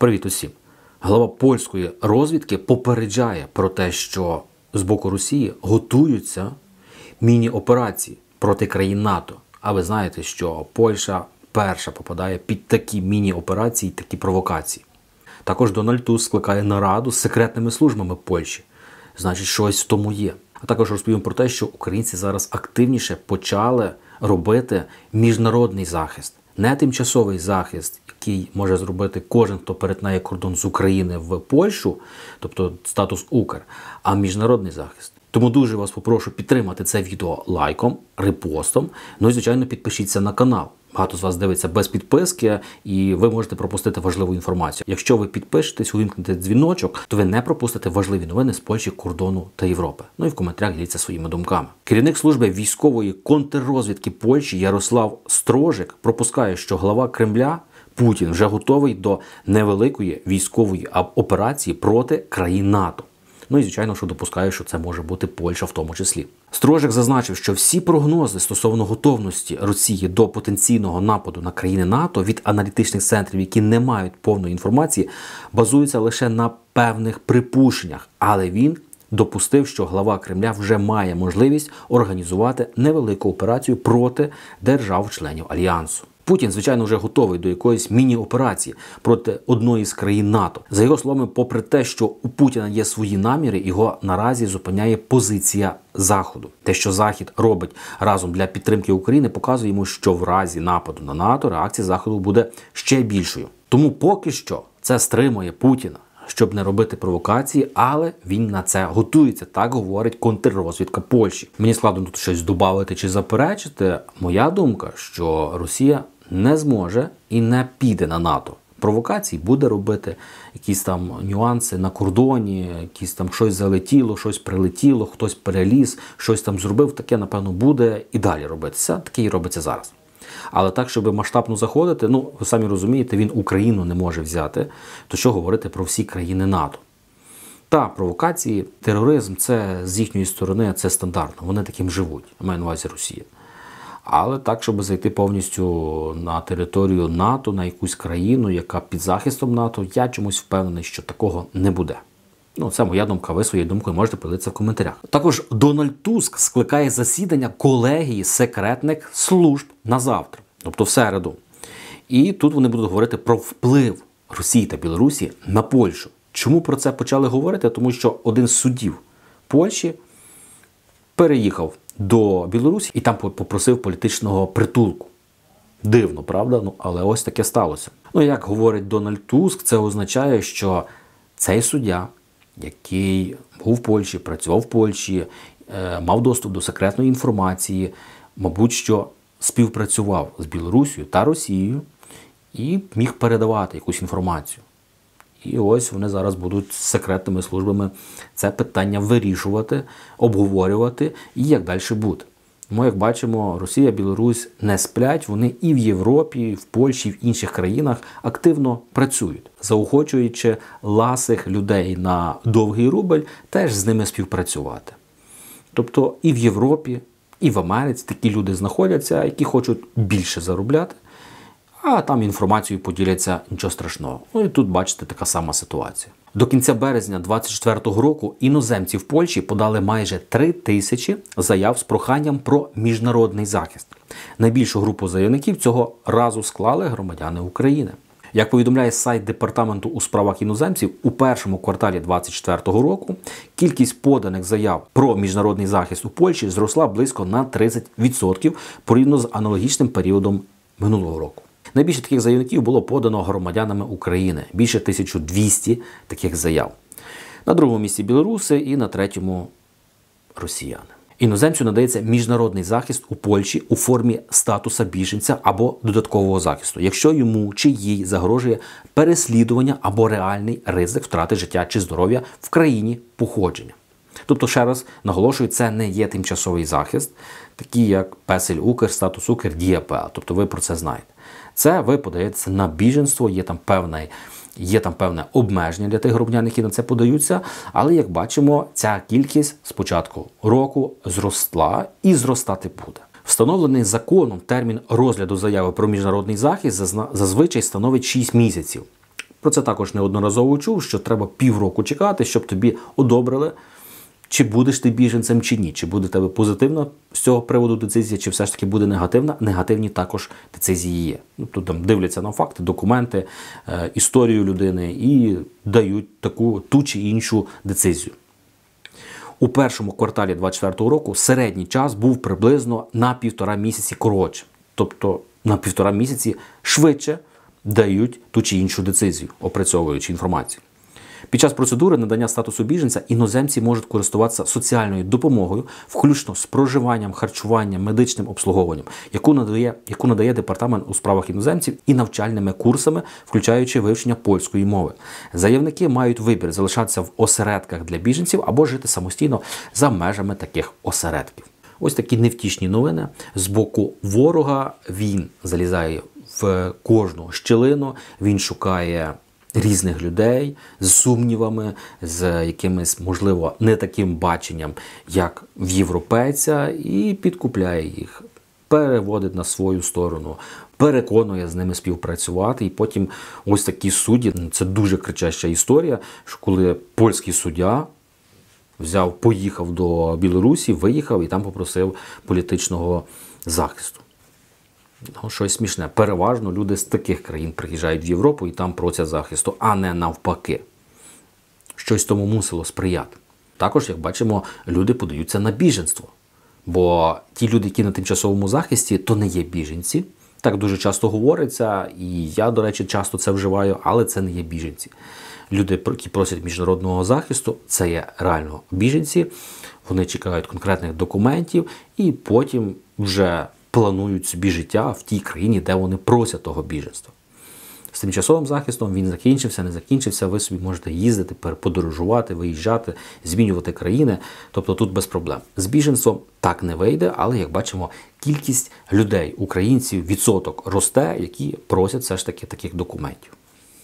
Привіт усім! Глава польської розвідки попереджає про те, що з боку Росії готуються міні-операції проти країн НАТО. А ви знаєте, що Польща перша попадає під такі міні-операції, такі провокації. Також Дональд Туск скликає нараду з секретними службами Польщі. Значить, щось в тому є. А також розповім про те, що українці зараз активніше почали робити міжнародний захист. Не тимчасовий захист, який може зробити кожен, хто перетинає кордон з України в Польщу, тобто статус Укр, а міжнародний захист. Тому дуже вас попрошу підтримати це відео лайком, репостом, ну і, звичайно, підпишіться на канал. Багато з вас дивиться без підписки, і ви можете пропустити важливу інформацію. Якщо ви підпишетесь, увімкнете дзвіночок, то ви не пропустите важливі новини з Польщі, кордону та Європи. Ну і в коментарях діліться своїми думками. Керівник служби військової контррозвідки Польщі Ярослав Строжик пропускає, що глава Кремля Путін вже готовий до невеликої військової операції проти країн НАТО. Ну і, звичайно, що допускає, що це може бути Польща в тому числі. Строжик зазначив, що всі прогнози стосовно готовності Росії до потенційного нападу на країни НАТО від аналітичних центрів, які не мають повної інформації, базуються лише на певних припущеннях. Але він допустив, що глава Кремля вже має можливість організувати невелику операцію проти держав-членів Альянсу. Путін, звичайно, вже готовий до якоїсь міні-операції проти одної з країн НАТО. За його словами, попри те, що у Путіна є свої наміри, його наразі зупиняє позиція Заходу. Те, що Захід робить разом для підтримки України, показує йому, що в разі нападу на НАТО реакція Заходу буде ще більшою. Тому поки що це стримує Путіна, щоб не робити провокації, але він на це готується, так говорить контррозвідка Польщі. Мені складно тут щось додати чи заперечити. Моя думка, що Росія не зможе і не піде на НАТО. Провокацій буде робити, якісь там нюанси на кордоні, якісь там щось залетіло, щось прилетіло, хтось переліз, щось там зробив, таке, напевно, буде і далі робитися. Таке і робиться зараз. Але так, щоб масштабно заходити, ну, ви самі розумієте, він Україну не може взяти, то що говорити про всі країни НАТО? Та, провокації, тероризм, це з їхньої сторони, це стандартно, вони таким живуть, я маю на увазі Росія. Але так, щоб зайти повністю на територію НАТО, на якусь країну, яка під захистом НАТО, я чомусь впевнений, що такого не буде. Ну, це моя думка, ви своєю думкою можете поділитися в коментарях. Також Дональд Туск скликає засідання колегії секретних служб на завтра, тобто в середу. І тут вони будуть говорити про вплив Росії та Білорусі на Польщу. Чому про це почали говорити? Тому що один з суддів Польщі переїхав до Білорусі і там попросив політичного притулку. Дивно, правда? Ну, але ось таке сталося. Ну, як говорить Дональд Туск, це означає, що цей суддя, який був в Польщі, працював в Польщі, мав доступ до секретної інформації, мабуть, що співпрацював з Білорусією та Росією і міг передавати якусь інформацію. І ось вони зараз будуть з секретними службами це питання вирішувати, обговорювати і як далі буде. Тому, як бачимо, Росія, Білорусь не сплять, вони і в Європі, і в Польщі, і в інших країнах активно працюють, заохочуючи ласих людей на довгий рубль теж з ними співпрацювати. Тобто і в Європі, і в Америці такі люди знаходяться, які хочуть більше заробляти, а там інформацією поділяться, нічого страшного. Ну і тут, бачите, така сама ситуація. До кінця березня 2024 року іноземці в Польщі подали майже 3000 заяв з проханням про міжнародний захист. Найбільшу групу заявників цього разу склали громадяни України. Як повідомляє сайт Департаменту у справах іноземців, у першому кварталі 2024 року кількість поданих заяв про міжнародний захист у Польщі зросла близько на 30% порівняно з аналогічним періодом минулого року. Найбільше таких заявників було подано громадянами України. Більше 1200 таких заяв. На другому місці білоруси і на третьому росіяни. Іноземцю надається міжнародний захист у Польщі у формі статуса біженця або додаткового захисту, якщо йому чи їй загрожує переслідування або реальний ризик втрати життя чи здоров'я в країні походження. Тобто, ще раз наголошую, це не є тимчасовий захист, такий як Песель Укр, статус Укр, Дія ПЛ. Тобто ви про це знаєте. Це ви подаєтеся на біженство, є там певне обмеження для тих громадян, які на це подаються, але, як бачимо, ця кількість з початку року зросла і зростати буде. Встановлений законом термін розгляду заяви про міжнародний захист зазвичай становить 6 місяців. Про це також неодноразово чув, що треба півроку чекати, щоб тобі одобрили, чи будеш ти біженцем, чи ні. Чи буде в тебе позитивна з цього приводу децизія, чи все ж таки буде негативна. Негативні також децизії є. Тут там дивляться на факти, документи, історію людини і дають ту чи іншу децизію. У першому кварталі 2024 року середній час був приблизно на 1,5 місяці коротше. Тобто на 1,5 місяці швидше дають ту чи іншу децизію, опрацьовуючи інформацію. Під час процедури надання статусу біженця іноземці можуть користуватися соціальною допомогою, включно з проживанням, харчуванням, медичним обслуговуванням, яку надає Департамент у справах іноземців, і навчальними курсами, включаючи вивчення польської мови. Заявники мають вибір залишатися в осередках для біженців або жити самостійно за межами таких осередків. Ось такі невтішні новини. З боку ворога він залізає в кожну щілину, він шукає різних людей з сумнівами, з якимось, можливо, не таким баченням, як в європейця, і підкупляє їх, переводить на свою сторону, переконує з ними співпрацювати. І потім ось такі судді, це дуже кричаща історія, що коли польський суддя поїхав до Білорусі, виїхав і там попросив політичного захисту. Щось смішне. Переважно люди з таких країн приїжджають в Європу і там просять захисту, а не навпаки. Щось тому мусило сприяти. Також, як бачимо, люди подаються на біженство. Бо ті люди, які на тимчасовому захисті, то не є біженці. Так дуже часто говориться, і я, до речі, часто це вживаю, але це не є біженці. Люди, які просять міжнародного захисту, це є реально біженці. Вони чекають конкретних документів і потім вже планують собі життя в тій країні, де вони просять того біженства. З тимчасовим захистом він закінчився, не закінчився, ви собі можете їздити, подорожувати, виїжджати, змінювати країни, тобто тут без проблем. З біженством так не вийде, але, як бачимо, кількість людей, українців, відсоток росте, які просять все ж таки таких документів.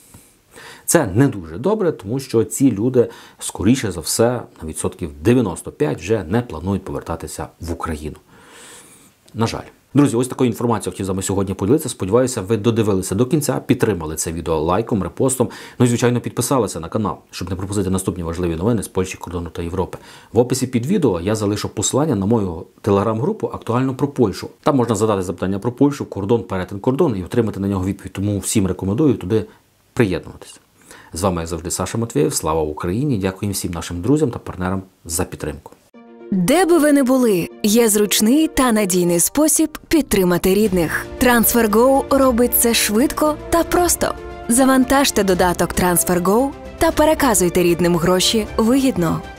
Це не дуже добре, тому що ці люди, скоріше за все, на відсотків 95 вже не планують повертатися в Україну. На жаль. Друзі, ось такою інформацією хотів з вами сьогодні поділитися. Сподіваюся, ви додивилися до кінця, підтримали це відео лайком, репостом, ну і, звичайно, підписалися на канал, щоб не пропустити наступні важливі новини з Польщі, кордону та Європи. В описі під відео я залишу посилання на мою телеграм-групу «Актуально про Польщу». Там можна задати запитання про Польщу, кордон, перетин кордону і отримати на нього відповідь. Тому всім рекомендую туди приєднуватися. З вами, як завжди, Саша Матвєєв. Слава Україні! Дякую всім нашим друзям та партнерам за підтримку. Де би ви не були, є зручний та надійний спосіб підтримати рідних. TransferGo робить це швидко та просто. Завантажте додаток TransferGo та переказуйте рідним гроші вигідно.